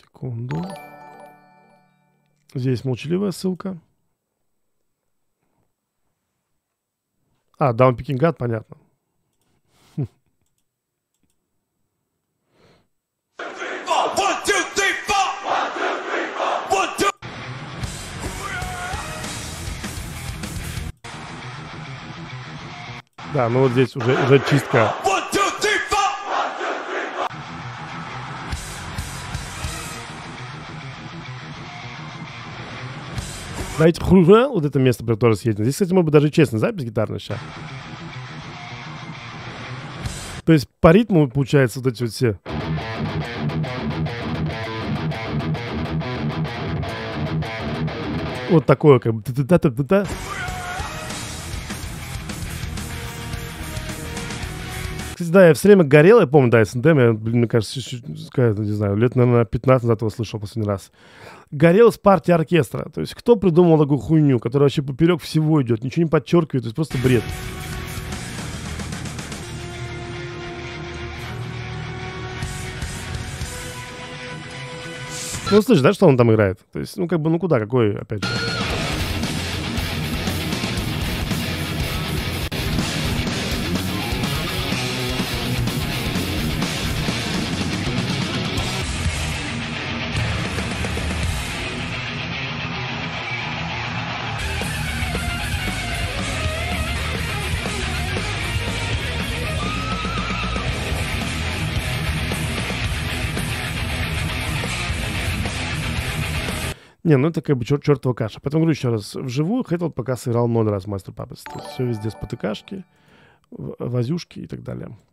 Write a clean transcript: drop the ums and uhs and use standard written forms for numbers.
Секунду. Здесь молчаливая ссылка. А, Downpicking God, понятно. Да, ну вот здесь уже чистка. Давайте вот это место, про которое съездим. Здесь, кстати, может быть даже честно запись гитарная сейчас. То есть по ритму получается вот эти вот все. Вот такое как бы. Кстати, да, я все время горел, я помню, да, СНД, мне кажется, не знаю, лет, наверное, 15 назад его слышал последний раз. Горел с партией оркестра. То есть кто придумал такую хуйню, которая вообще поперек всего идет, ничего не подчеркивает, то есть просто бред. Ну, слышишь, да, что он там играет? То есть, ну, как бы, ну куда, какой, опять же. Не, ну это как бы чертова каша. Поэтому говорю еще раз, вживую Хэтфилд пока сыграл 0 раз Master Puppets. То есть все везде спотыкашки, возюшки и так далее.